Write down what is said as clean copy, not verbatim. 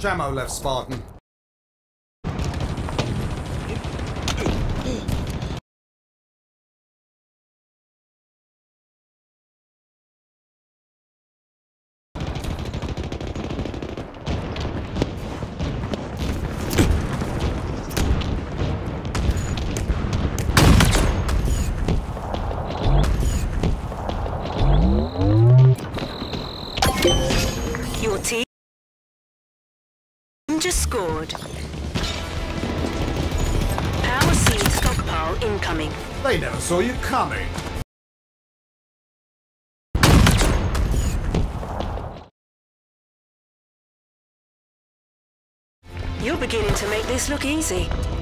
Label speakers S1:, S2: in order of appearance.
S1: much ammo left, Spartan?
S2: Your team just scored. Power seed stockpile incoming.
S1: They never saw you coming.
S2: You're beginning to make this look easy.